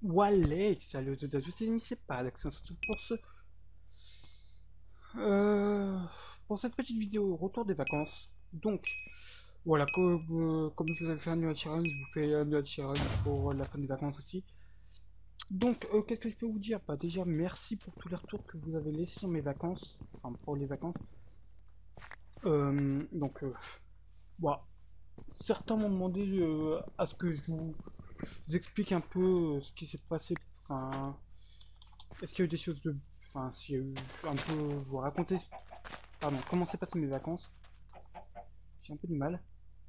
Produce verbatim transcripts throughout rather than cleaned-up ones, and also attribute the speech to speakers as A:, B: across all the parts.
A: Wallet, salut aux autres, c'est mis, c'est pas l'accent surtout pour ce euh, pour cette petite vidéo retour des vacances. Donc voilà, comme, euh, comme je vous avais fait un Noël challenge, je vous fais un Noël challenge pour la fin des vacances aussi. Donc euh, qu'est-ce que je peux vous dire? Bah déjà merci pour tous les retours que vous avez laissés sur mes vacances, enfin pour les vacances. Euh, donc euh, voilà. Certains m'ont demandé euh, à ce que je vous explique un peu euh, ce qui s'est passé, enfin est-ce qu'il y a eu des choses de... Enfin, s'il y a eu un peu... Vous raconter... Pardon, comment s'est passé mes vacances. J'ai un peu du mal.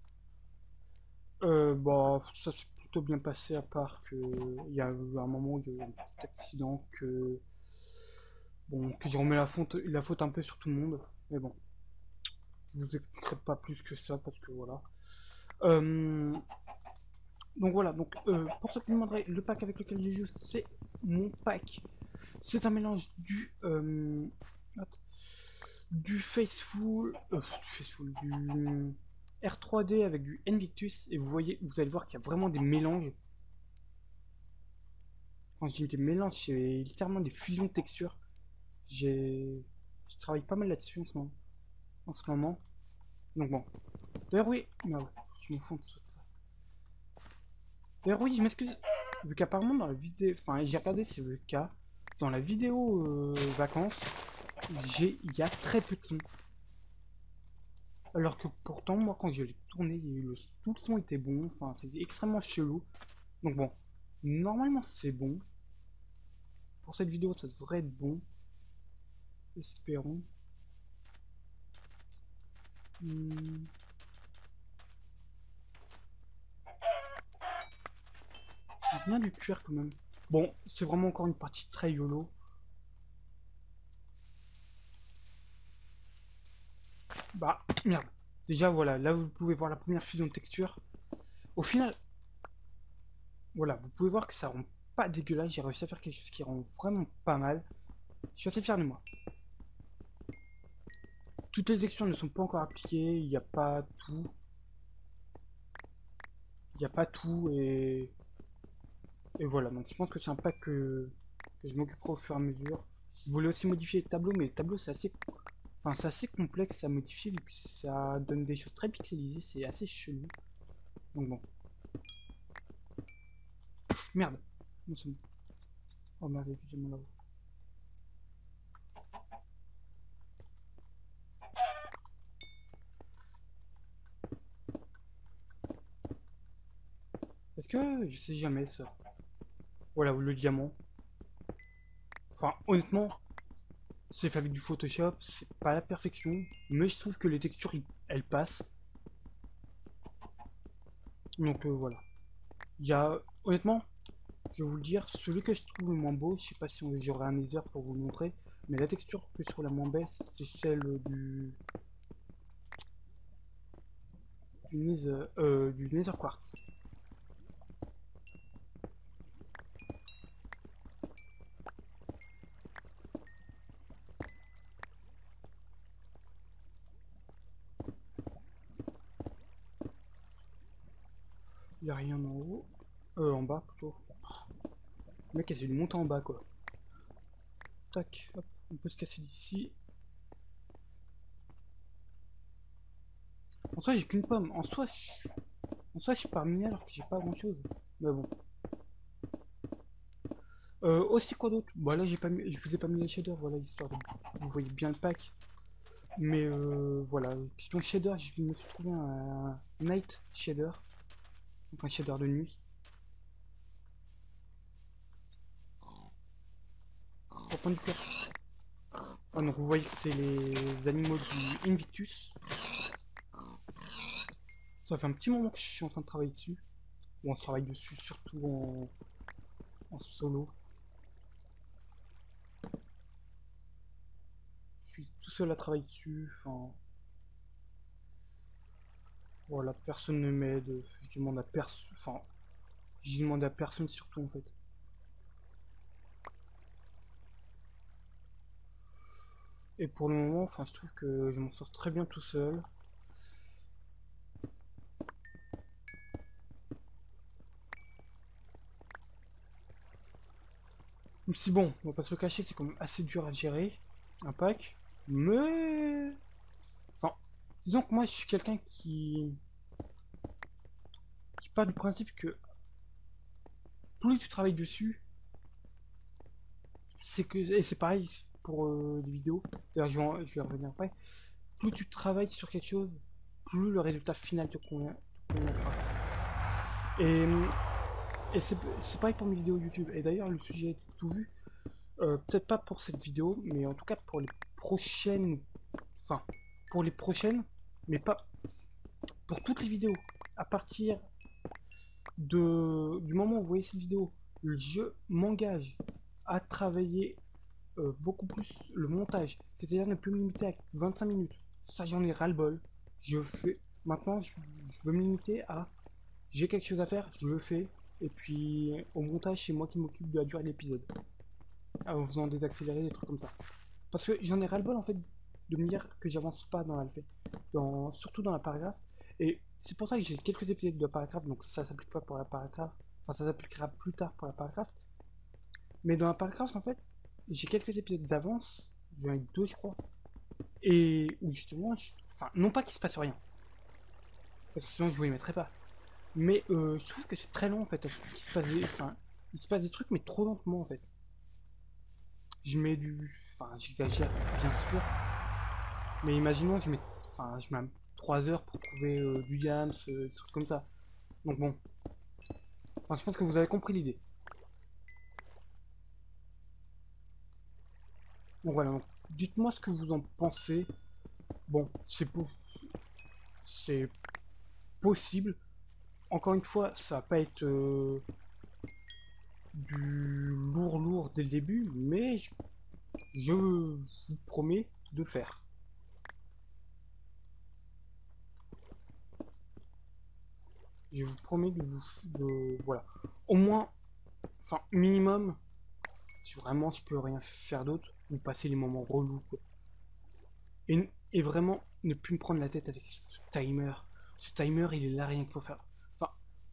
A: Euh, bah, ça s'est plutôt bien passé à part que... Il y a eu un moment où il y a eu un petit accident que... Bon, que j'ai remis la faute, la faute un peu sur tout le monde. Mais bon, je vous expliquerai pas plus que ça parce que voilà. Euh, donc voilà, donc euh, pour ceux qui me demanderaient, le pack avec lequel je joue, c'est mon pack. C'est un mélange du... Euh, du Faceful, euh, du Faceful, du R trois D avec du Invictus, et vous voyez, vous allez voir qu'il y a vraiment des mélanges. Quand je dis des mélanges, c'est littéralement des fusions de textures. J'ai, je travaille pas mal là-dessus en ce moment. En ce moment. Donc bon. D'ailleurs oui, merde, je m'en fous de ça. D'ailleurs oui, je m'excuse. Vu qu'apparemment dans la vidéo, enfin j'ai regardé c'est le cas. Dans la vidéo euh, vacances, j'ai, il y a très peu de son. Alors que pourtant, moi, quand je l'ai tourné, le, tout le son était bon. Enfin, c'était extrêmement chelou. Donc bon, normalement, c'est bon. Pour cette vidéo, ça devrait être bon. Espérons. Hmm. C'est bien du cuir quand même. Bon, c'est vraiment encore une partie très YOLO. Bah, merde. Déjà, voilà, là, vous pouvez voir la première fusion de texture. Au final, voilà, vous pouvez voir que ça rend pas dégueulasse. J'ai réussi à faire quelque chose qui rend vraiment pas mal. Je suis assez fier de moi. Toutes les textures ne sont pas encore appliquées. Il n'y a pas tout. Il n'y a pas tout et... et voilà. Donc je pense que c'est un pack que, que je m'occuperai au fur et à mesure. Je voulais aussi modifier les tableaux, mais les tableaux c'est assez... Enfin, c'est assez complexe à modifier vu que ça donne des choses très pixelisées, c'est assez chelou. Donc bon. Pff, merde. Non, c'est bon. Oh merde, j'ai mon labo. Est-ce que je sais jamais ça? Voilà, le diamant. Enfin, honnêtement, c'est fait avec du Photoshop, c'est pas la perfection, mais je trouve que les textures, elles passent. Donc euh, voilà. Il y a, honnêtement, je vais vous le dire, celui que je trouve le moins beau, je sais pas si j'aurai un laser pour vous le montrer, mais la texture que je trouve la moins belle, c'est celle du du Nether, euh, du Nether Quartz. Il n'y a rien en haut, euh, en bas plutôt. Le mec essaie de monter en bas quoi. Tac, hop, on peut se casser d'ici. En soi j'ai qu'une pomme, en soi je... en soi je suis parmi alors que j'ai pas grand chose. Mais bon. Euh, aussi quoi d'autre? Bon là j'ai pas mis... je vous ai pas mis les shaders, voilà histoire de... Vous voyez bien le pack. Mais euh, voilà, question shader, je me suis trouvé un night shader. Donc un shader de nuit. Pour prendre du cœur. Ah donc vous voyez que c'est les animaux du Invictus. Ça fait un petit moment que je suis en train de travailler dessus. Bon, on travaille dessus surtout en, en solo. Je suis tout seul à travailler dessus. Enfin, voilà, personne ne m'aide. Je demande à personne. Enfin, je demande à personne surtout en fait. Et pour le moment, enfin, je trouve que je m'en sors très bien tout seul. Même si bon, on va pas se le cacher, c'est quand même assez dur à gérer, un pack. Mais... Enfin, disons que moi je suis quelqu'un qui... qui part du principe que plus tu travailles dessus, c'est que... Et c'est pareil pour euh, les vidéos, d'ailleurs je vais, en- je vais y revenir après. Plus tu travailles sur quelque chose, plus le résultat final te convient, te conviendra. Et, et c'est c'est pareil pour mes vidéos YouTube. Et d'ailleurs le sujet est tout vu. Euh, peut-être pas pour cette vidéo, mais en tout cas pour les prochaines... Enfin, pour les prochaines, mais pas pour toutes les vidéos. À partir de, du moment où vous voyez cette vidéo, je m'engage à travailler euh, beaucoup plus le montage. C'est-à-dire ne plus me limiter à vingt-cinq minutes. Ça, j'en ai ras-le-bol. Je fais... Maintenant, je, je veux me limiter à... J'ai quelque chose à faire, je le fais. Et puis, au montage, c'est moi qui m'occupe de la durée de l'épisode. En faisant des accélérés, des trucs comme ça. Parce que j'en ai ras-le-bol, en fait, de me dire que j'avance pas dans l'alpha. Dans... Surtout dans la paragraphe. Et c'est pour ça que j'ai quelques épisodes de paragraphe, donc ça s'applique pas pour la paragraphe. Enfin, ça s'appliquera plus tard pour la paragraphe. Mais dans la paragraphe, en fait, j'ai quelques épisodes d'avance. J'en ai deux, je crois. Et où justement, je... enfin, non pas qu'il se passe rien. Parce que sinon, je vous les mettrais pas. Mais euh, je trouve que c'est très long, en fait. Il se passe des... Enfin, il se passe des trucs, mais trop lentement, en fait. Je mets du... Enfin, j'exagère, bien sûr. Mais imaginons, je mets... Enfin, je mets trois heures pour trouver euh, du Yams, euh, des trucs comme ça. Donc bon. Enfin, je pense que vous avez compris l'idée. Donc voilà, donc, dites-moi ce que vous en pensez. Bon, c'est po- c'est possible. Encore une fois, ça va pas être euh, du lourd lourd dès le début, mais je, je vous promets de le faire. Je vous promets de vous... De, voilà. Au moins, enfin, minimum, si vraiment je peux rien faire d'autre, vous passez les moments relous, quoi. Et, et vraiment, ne plus me prendre la tête avec ce timer. Ce timer, il est là rien que pour faire... Enfin,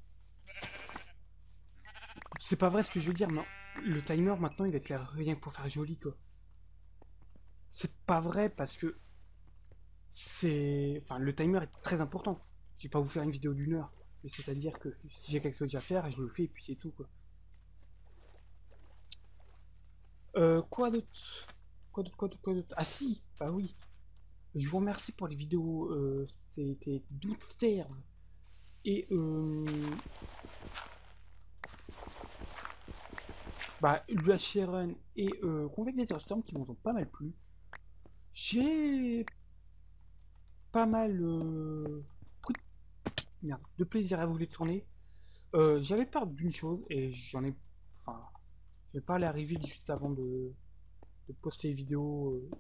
A: c'est pas vrai ce que je veux dire, mais le timer, maintenant, il va être là rien que pour faire joli, quoi. C'est pas vrai parce que c'est... Enfin, le timer est très important. Je vais pas vous faire une vidéo d'une heure. Mais c'est-à-dire que si j'ai quelque chose à faire, je le fais et puis c'est tout, quoi. Euh, quoi d'autre? Quoi d'autre, quoi d'autre, quoi d'autre? Ah si, bah oui. Je vous remercie pour les vidéos. Euh, C'était Doomsterve et euh, bah, l'U H Run et euh, Convector Storm qui m'ont pas mal plu. J'ai pas mal euh, pris merde, de plaisir à vous les tourner. Euh, J'avais peur d'une chose et j'en ai. Enfin, je vais pas aller arriver juste avant de, de poster les vidéos. Euh,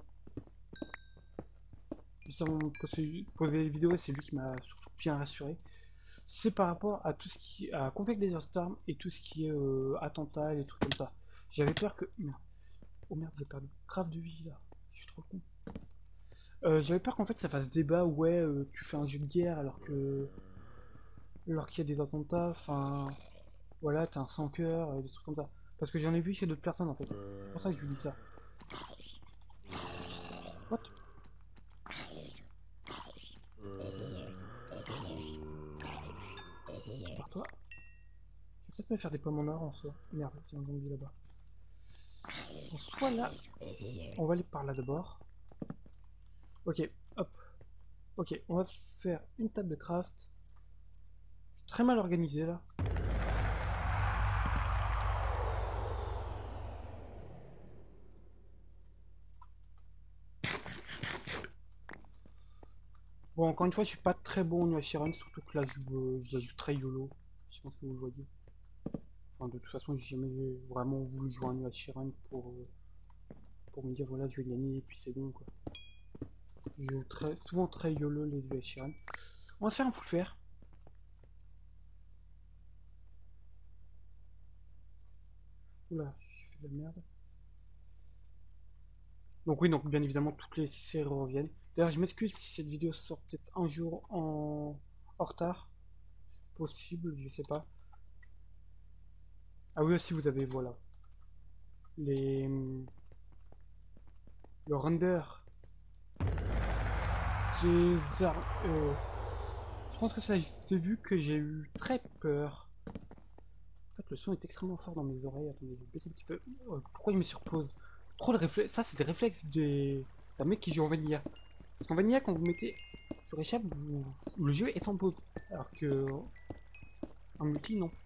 A: juste avant de poster, poser les vidéos, c'est lui qui m'a surtout bien rassuré. C'est par rapport à tout ce qui à Conflict Desert Storm et tout ce qui est euh, attentat et des trucs comme ça. J'avais peur que merde. Oh merde, j'ai perdu grave de vie là. Je suis trop con. Euh, J'avais peur qu'en fait ça fasse débat. Ouais, euh, tu fais un jeu de guerre alors que alors qu'il y a des attentats. Enfin, voilà, t'es un sans cœur, euh, des trucs comme ça. Parce que j'en ai vu chez d'autres personnes en fait. C'est pour ça que je lui dis ça. What? Par toi? Je vais peut-être me faire des pommes en or en soi. Merde, il y a un zombie là-bas. Bon, soit là, on va aller par là d'abord. Ok, hop. Ok, on va se faire une table de craft. Très mal organisé là. Bon, encore une fois, je suis pas très bon en Nuachiran, surtout que là, je, euh, je la joue très YOLO. Je pense que vous le voyez. Enfin, de toute façon, j'ai jamais vraiment voulu jouer en Nuachiran pour, euh, pour me dire, voilà, je vais gagner et puis c'est bon, quoi. Je joue très, souvent très YOLO les Nuachiran. On va se faire un full fer. Oula, j'ai fait de la merde. Donc oui, donc bien évidemment, toutes les séries reviennent. D'ailleurs, je m'excuse si cette vidéo sort peut-être un jour en, en retard. Possible, je sais pas. Ah oui, aussi, vous avez, voilà. les le render des armes. Euh, je pense que ça s'est vu que j'ai eu très peur. En fait, le son est extrêmement fort dans mes oreilles. Attendez, je vais baisser un petit peu. Oh, pourquoi il met sur pause? Trop de réflexes. Ça, c'est des réflexes des... d'un mec qui joue en vanilla. Parce qu'en vanilla, quand vous mettez sur échappe, vous... le jeu est en pause. Alors que en multi, non.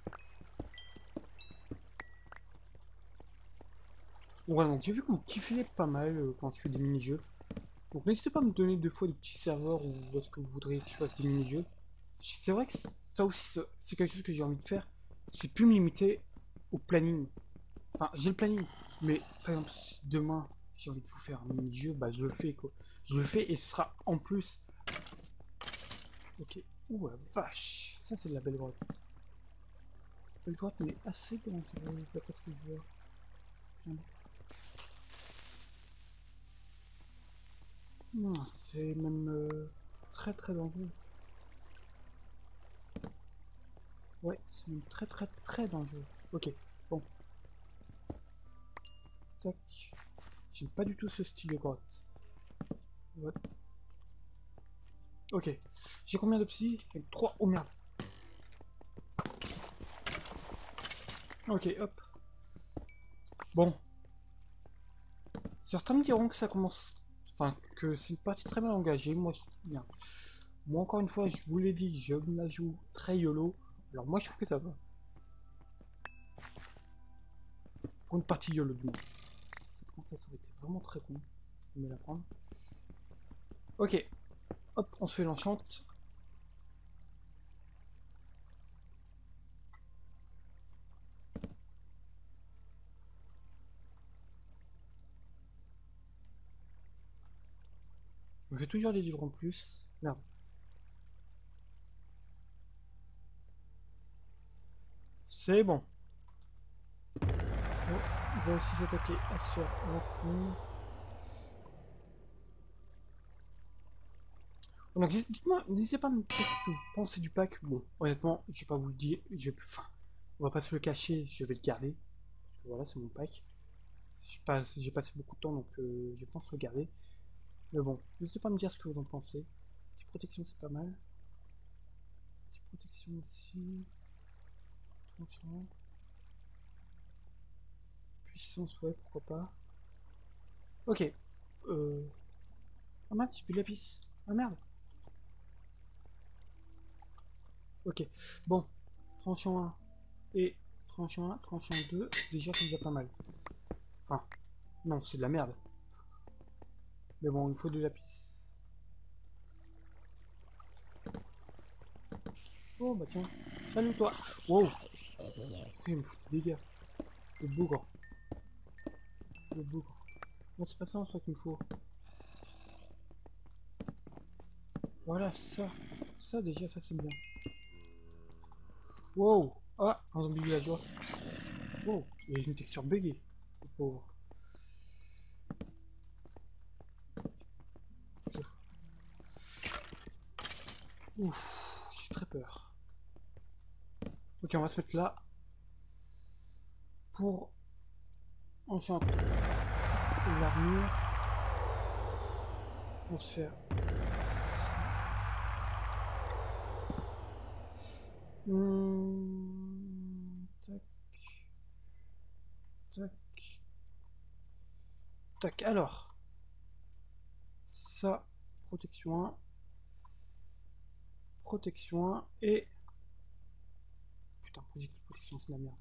A: Bon, voilà, donc j'ai vu que vous kiffez pas mal euh, quand je fais des mini-jeux. Donc n'hésitez pas à me donner deux fois des petits serveurs ou est-ce que vous voudriez que je fasse des mini-jeux. C'est vrai que ça aussi, c'est quelque chose que j'ai envie de faire. C'est plus me limiter au planning. Enfin, j'ai le planning, mais par exemple, si demain j'ai envie de vous faire un mini-jeu, bah je le fais quoi. Je le fais et ce sera en plus. Ok. Ouh la vache. Ça c'est de la belle grotte. Belle grotte mais assez dangereuse d'après ce que je vois. Non, c'est même euh, très très dangereux. Ouais, c'est même très très très dangereux. Ok, bon. Tac. J'aime pas du tout ce style de grotte. Ouais. Ok. J'ai combien de psy? trois. Oh merde. Ok, hop. Bon. Certains me diront que ça commence... Enfin, que c'est une partie très mal engagée. Moi, je... Bien. Moi, encore une fois, je vous l'ai dit, je me la joue très YOLO. Alors moi, je trouve que ça va. Pour une partie YOLO, du moins. Cette princesse aurait été vraiment très con. Je vais la prendre. Ok. Hop, on se fait l'enchante. Je me fais toujours des livres en plus. Merde. C'est bon. Oh, il va aussi s'attaquer à ce rancune. Donc dites-moi, n'hésitez pas à me dire ce que vous pensez du pack. Bon, honnêtement, je vais pas vous le dire. Je... Enfin, on va pas se le cacher, je vais le garder. Parce que voilà, c'est mon pack. J'ai pas... passé beaucoup de temps, donc euh, je pense le garder. Mais bon, n'hésitez pas à me dire ce que vous en pensez. Petite protection, c'est pas mal. Petite protection ici. Tranchant. Puissance, ouais, pourquoi pas. Ok. Euh... Ah merde, j'ai plus de lapis. Ah merde. Ok. Bon. Tranchant un. Et tranchant un, tranchant deux. Déjà, c'est déjà pas mal. Enfin, non, c'est de la merde. Mais bon, il faut de lapis. Oh bah tiens. Salut toi. Wow. Il me fout des dégâts. Le bougre. Le bougre. Non, c'est pas ça en soi qu'il me faut. Voilà, ça. Ça déjà, ça c'est bien. Wow. Ah, un zombie villageois. Wow. Il y a une texture buggée. Le pauvre. Ouf. J'ai très peur. Ok, on va se mettre là. Pour enchanter l'armure. On se fait. Mmh, tac. Tac. Tac. Alors. Ça. Protection un. Protection un. Et. Putain, projectile protection, c'est de la merde.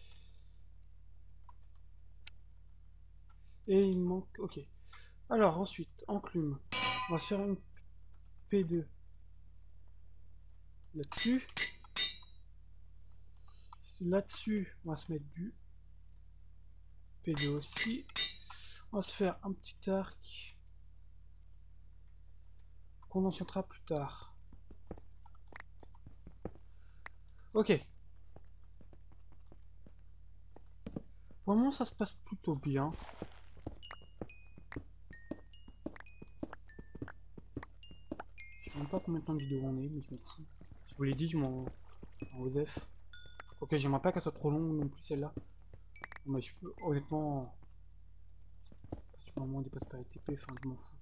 A: Et il manque. Ok. Alors, ensuite, enclume. On va faire une P deux là-dessus. Là-dessus, on va se mettre du P deux aussi. On va se faire un petit arc qu'on enchantera plus tard. Ok. Pour le moment, ça se passe plutôt bien. Je sais même pas combien de temps de vidéo on est, mais je m'en fous. Je vous l'ai dit, je m'en en O D F. Ok, j'aimerais pas qu'elle soit trop longue non plus celle-là. Mais je peux, honnêtement, Normalement, on dépasse pas les T P, enfin, je m'en fous.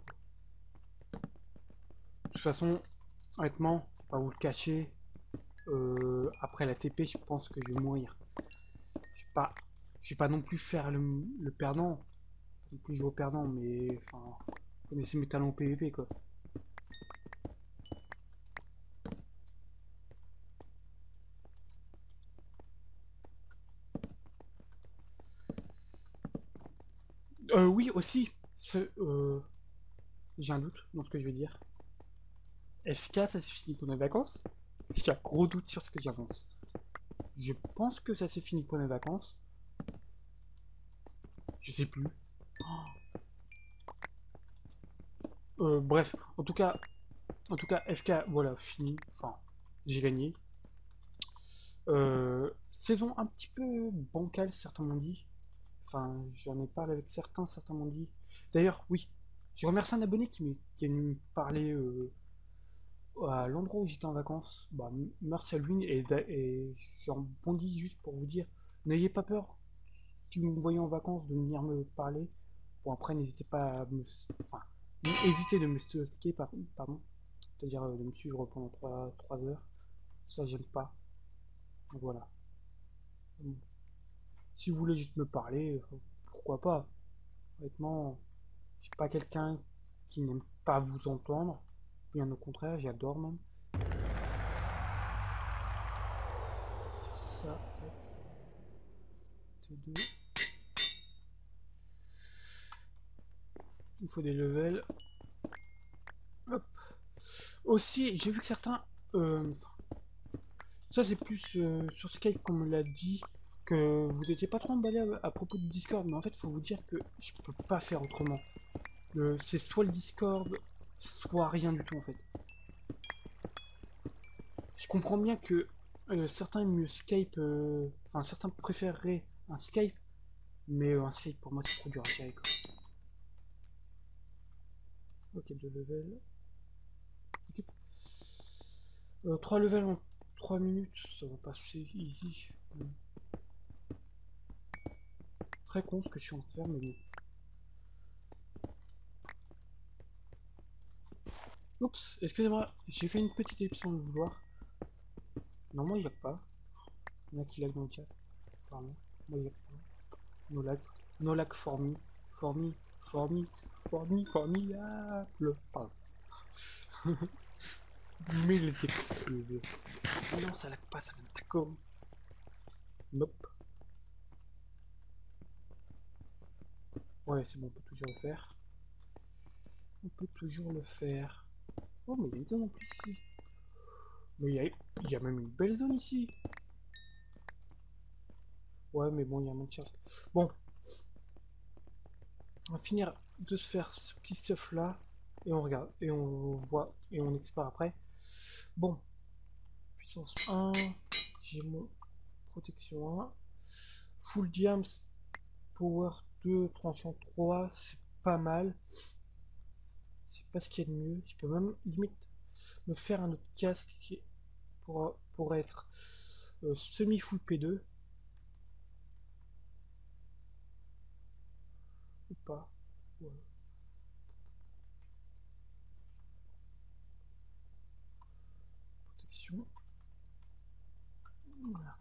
A: De toute façon, honnêtement, faut pas vous le cacher, euh, après la T P, je pense que je vais mourir. Je vais pas, je vais pas non plus faire le, le perdant, non plus jouer au perdant, mais enfin, vous connaissez mes talents au P V P, quoi. Euh, oui, aussi, ce, euh, j'ai un doute dans ce que je vais dire. F K, ça s'est fini pour les vacances? J'ai un gros doute sur ce que j'avance. Je pense que ça s'est fini pour les vacances. Je sais plus. Euh, bref, en tout cas, en tout cas, F K, voilà, fini. Enfin, j'ai gagné. Euh, saison un petit peu bancale, certains m'ont dit. Enfin, j'en ai parlé avec certains, certains m'ont dit. D'ailleurs, oui, je remercie un abonné qui, m'est- qui est venu me parler euh, à l'endroit où j'étais en vacances. Bah, m- merci à lui et, d'a- et j'en bondis juste pour vous dire, n'ayez pas peur si vous me voyez en vacances de venir me parler. Bon, après, n'hésitez pas à me... Enfin, évitez de me stalker, par- pardon. C'est-à-dire euh, de me suivre pendant trois heures. Ça, j'aime pas. Donc voilà. Bon. Si vous voulez juste me parler, euh, pourquoi pas. Honnêtement, je suis pas quelqu'un qui n'aime pas vous entendre. Bien au contraire, j'adore même. Ça, tac. T deux. Il faut des levels. Hop. Aussi, j'ai vu que certains... euh, ça, c'est plus euh, sur Skype qu'on me l'a dit, que vous étiez pas trop emballé à, à propos du Discord, mais en fait, faut vous dire que je peux pas faire autrement. Le- C'est soit le Discord, soit rien du tout, en fait. Je comprends bien que euh, certains aiment mieux Skype, euh, enfin, certains préféreraient un Skype, mais euh, un Skype, pour moi, c'est trop dur à gérer, quoi. Ok, deux levels. Ok. Euh, trois levels en trois minutes, ça va passer easy. Hmm. Très con ce que je suis en train de faire, mais bon. Oups, excusez-moi, j'ai fait une petite ellipse sans le vouloir. Normalement, il lag pas. Il y en a qui lag dans le chat. Pardon. Moi, il lag pas. No lag. No lag for me. For me. For me. For me. Formidable. Pardon. Mille excuses. Non, ça lag pas, ça vient d'accord. Nope. Ouais, c'est bon, on peut toujours le faire. On peut toujours le faire. Oh, mais il y a une zone en plus ici. Mais il y a, il y a même une belle zone ici. Ouais, mais bon, il y a un manque de chance. Bon, on va finir de se faire ce petit stuff là. Et on regarde. Et on voit. Et on explore après. Bon. Puissance un. J'ai mon protection un. Full diams. Power deux. Tranchant trois. C'est pas mal. C'est pas ce qu'il y a de mieux. Je peux même limite me faire un autre casque qui pour, pour être euh, semi-full P deux. Ou pas. Ouais. Protection. Voilà.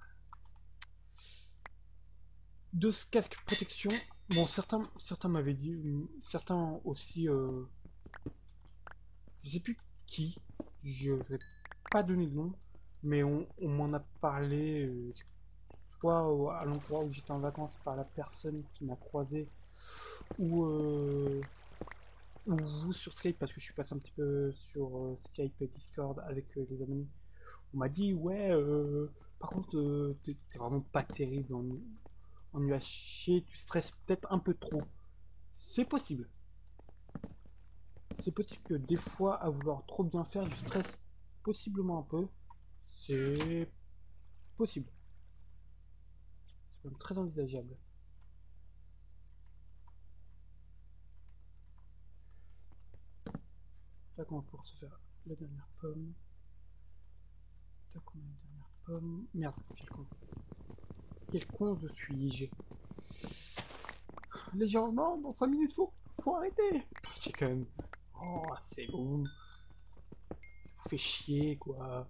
A: Deux casques protection. Bon, certains, certains m'avaient dit, certains aussi, euh, je sais plus qui, je vais pas donner de nom, mais on, on m'en a parlé, euh, soit à l'endroit où j'étais en vacances par la personne qui m'a croisé, ou, euh, ou vous sur Skype, parce que je suis passé un petit peu sur euh, Skype et Discord avec euh, les amis. On m'a dit, ouais, euh, par contre, euh, t'es t'es vraiment pas terrible en, en U H C, tu stresses peut-être un peu trop. C'est possible. C'est possible que des fois, à vouloir trop bien faire, je stresse possiblement un peu. C'est possible. C'est même très envisageable. Tac, on va pouvoir se faire la dernière pomme. Tac, on a la dernière pomme. Merde, quel con. Quel con je suis-je. Légèrement, dans cinq minutes, faut, faut arrêter. J'ai quand même. Oh, c'est bon. Je vous fais chier, quoi.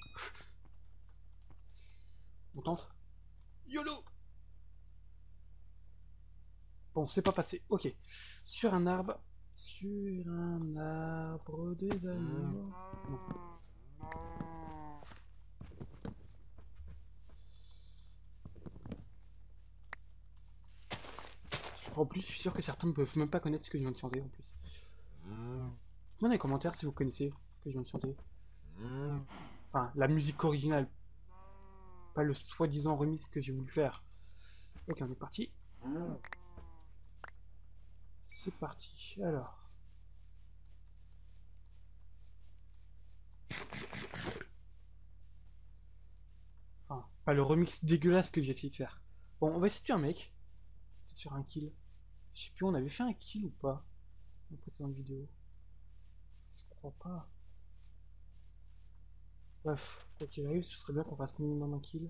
A: On tente. YOLO. Bon, c'est pas passé. Ok. Sur un arbre. Sur un arbre des amours. Non. En plus, je suis sûr que certains ne peuvent même pas connaître ce que je viens de chanter en plus. Demandez dans les commentaires si vous connaissez ce que je viens de chanter. Enfin, la musique originale. Pas le soi-disant remix que j'ai voulu faire. Ok, on est parti. C'est parti. Alors. Enfin, pas le remix dégueulasse que j'ai essayé de faire. Bon, on va essayer de tuer un mec. Essayer de faire un kill. Je sais plus, on avait fait un kill ou pas dans la précédente vidéo. Je crois pas. Bref, quoi qu'il arrive, ce serait bien qu'on fasse minimum un kill.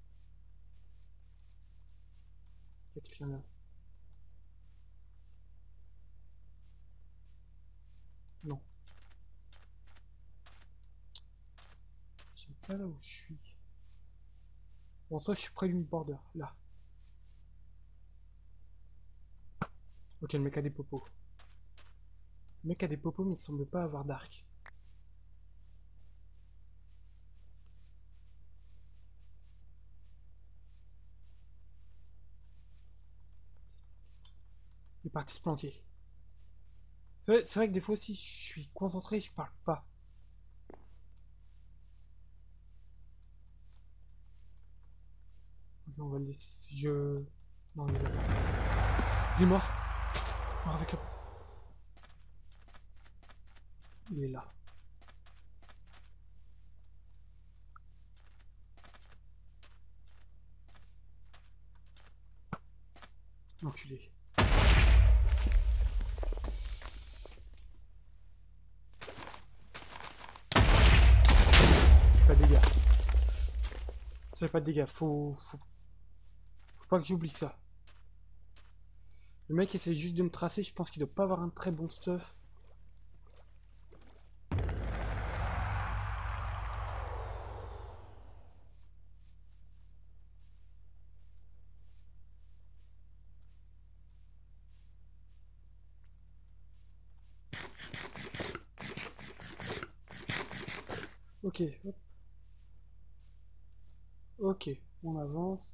A: Qu'est-ce qu'il y en a? Non. Je sais pas là où je suis. Bon, toi, je suis près d'une border, là. Ok, le mec a des popos. Le mec a des popos, mais il semble pas avoir d'arc. Il est parti se planquer. C'est vrai que des fois aussi, je suis concentré, je parle pas. Ok, on va le laisser. Je. Non, il est là. Il est mort. Mort avec le. Il est là. L'enculé. Pas de dégâts. Ça fait pas de dégâts. Faut. Faut, Faut pas que j'oublie ça. Le mec essaie juste de me tracer. Je pense qu'il doit pas avoir un très bon stuff. Ok, hop. Ok, on avance.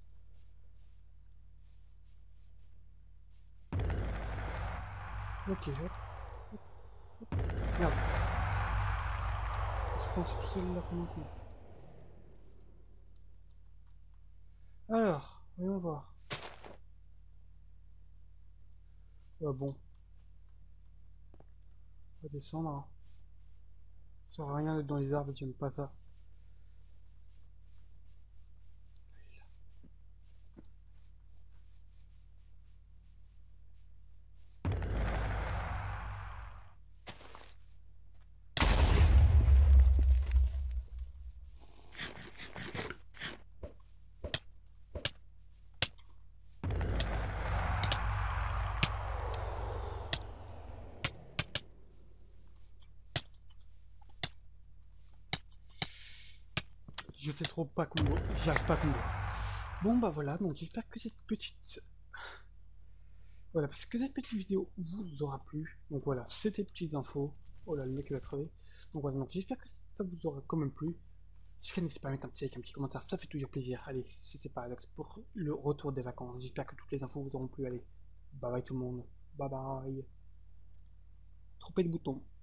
A: Ok, hop. Hop, hop. Merde. Je pense tout seul là maintenant. Alors, voyons voir. Ah bon. On va descendre. Hein. Ça sert à rien d'être dans les arbres, j'aime pas ça. Je sais trop pas combo, j'arrive pas à combo. Bon bah voilà, donc j'espère que cette petite... Voilà, parce que cette petite vidéo vous aura plu. Donc voilà, c'était petites infos. Oh là, le mec il va crever. Donc voilà, donc j'espère que ça vous aura quand même plu. Si vous n'hésitez pas à mettre un petit like, un petit commentaire, ça fait toujours plaisir. Allez, c'était Paradox pour le retour des vacances. J'espère que toutes les infos vous auront plu. Allez, bye bye tout le monde. Bye bye. Trompez le bouton.